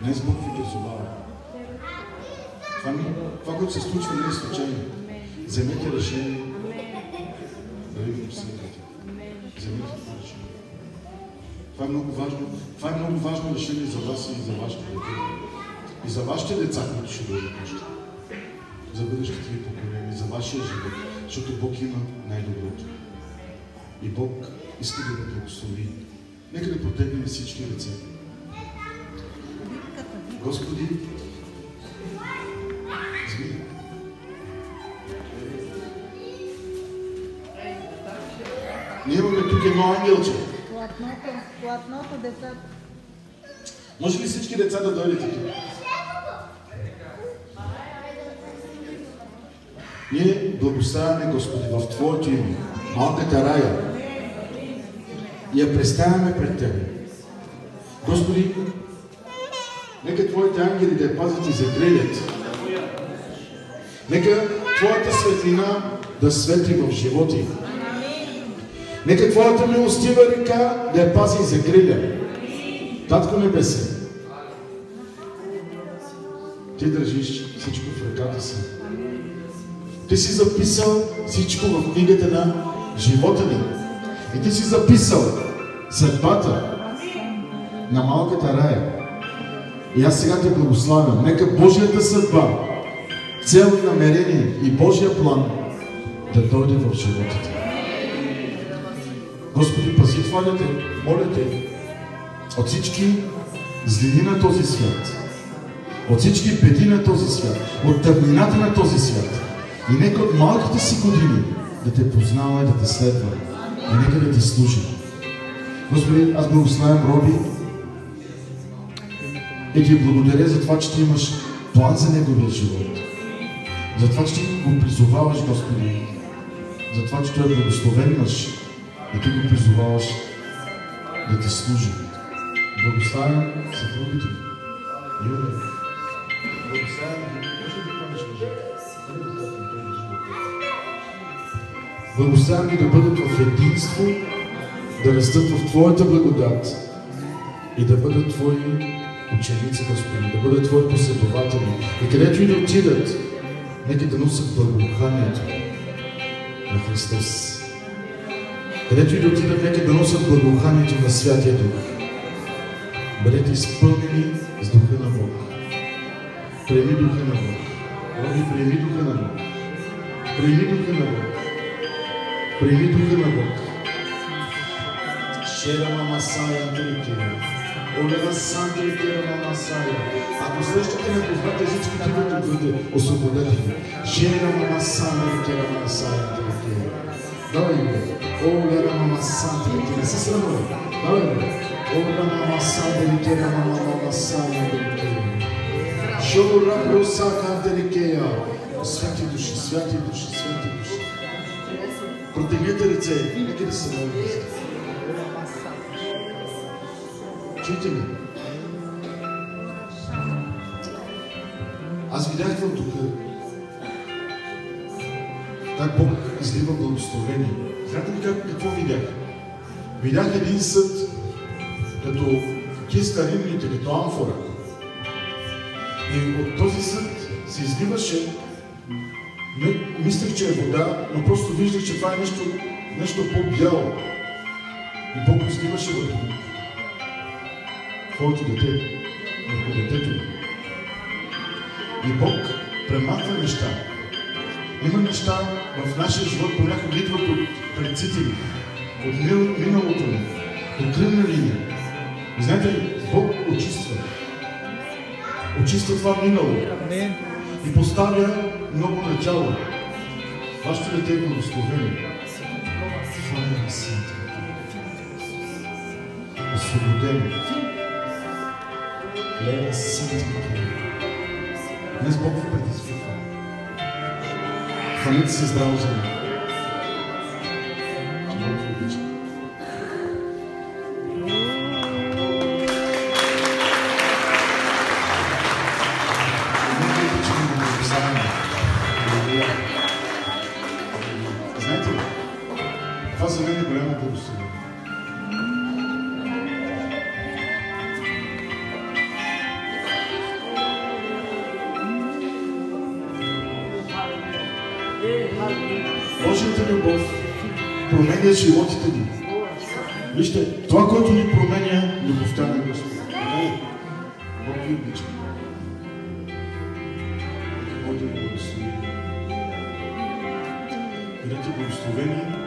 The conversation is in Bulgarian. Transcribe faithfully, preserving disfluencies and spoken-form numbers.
Днес Бог ви призовава. Това, това, което се случва, не е случайно. Вземете решение да ви последвате. Вземете това решение. Това е много важно. Това е много важно решение за вас и за вашите деца. И за вашите деца, които ще дойдат още. За бъдещите ви поколения, за вашия живот. Защото Бог има най-доброто. И Бог иска да ви благослови. Нека да протегнем всички ръце. Господи, измина. Ние имаме тук едно ангелче. Платното, платното деца. Може ли всички деца да дойдете тук? Ние благославяме, Господи, в Твоето име, малката Рая. И я представяме пред Тебе. Господи, нека Твоите ангели да я пазят и загрелят. Нека Твоята светлина да светли в живота им. Нека Твоята милостива река да я пази и загреля. Татко Небесен, Ти държиш всичко в ръката си. Ти си записал всичко в книгата на живота ни. И Ти си записал съдбата на малката Рая. И аз сега Те благославям. Нека Божията съдба, цел и намерение и Божия план да дойде в живота Ти. Господи, пази това дете, моля Те, от всички злини на този свят, от всички беди на този свят, от тъмнината на този свят. И нека от малките си години да Те познава и да Те следва. И нека да Ти служи. Господи, аз благославям Роби и Ти благодаря за това, че Ти имаш план за неговия живот. За това, че Ти го призоваваш, Господи. За това, че Той е благословен мъж и Ти го призоваваш да Ти служи. Благославям съпругите ми. Юлия. Благославям ги. Може ли да кажеш мъжа? Благославям ги да бъдат в единство, да растат в Твоята благодат и да бъдат Твои ученици, Господи, да бъдат Твои последователи. И където и да отидат, нека да носят благоуханието на Христос. Където и да отидат, нека да носят благоуханието на Святия Дух. Бъдете изпълнени с Духа на Бог. Приеми Духа на Бог. Роби, приеми Духа на Бог. Приеми Духа на Бог. Приеми Духа на Бог. Шера мама Сая Антрикера. Олега Сантрикера мама Сая. Ако срещате непознати езички, ти да бъде освободени. Шера мама Сантрикера мама Сая Антрикера. Давай бе. Олега мама Сантрикера. Не се срамува. Давай бе. Олега мама Сантрикера мама мама Сая Антрикера. Шора Бросака Антрикера. Святи души, святи души, святи души. Протегнете ръце, нека да се молите. Чуйте ми. Аз видях в духа как Бог излива благословение. Знаете ли как, какво видях? Видях един съд като киста римните, като амфора. И от този съд се изливаше. Мислех, че е вода, но просто виждах, че това е нещо, нещо по-бяло. И Бог изливаше върху Твоето дете, върху детето ми. И Бог премахва неща. Има неща в нашия живот, понякога идват от предците ни, от миналото ни, от кръвна линия. И знаете ли, Бог очиства. Очиства това минало. И поставя много начало. Вашето дете е благословено. Файна Синта. Освободено. Лея Синта. Днес Бог ви предизвиква. Хванете се здраво за мен. Бог ви обича. Знаете ли, това за мен е голямо благословение. Божията любов променя животите ни. Вижте, това, което ни променя, любовта на Господа. Бог ви обича. Бог да ви благослови. Бъдете благословени.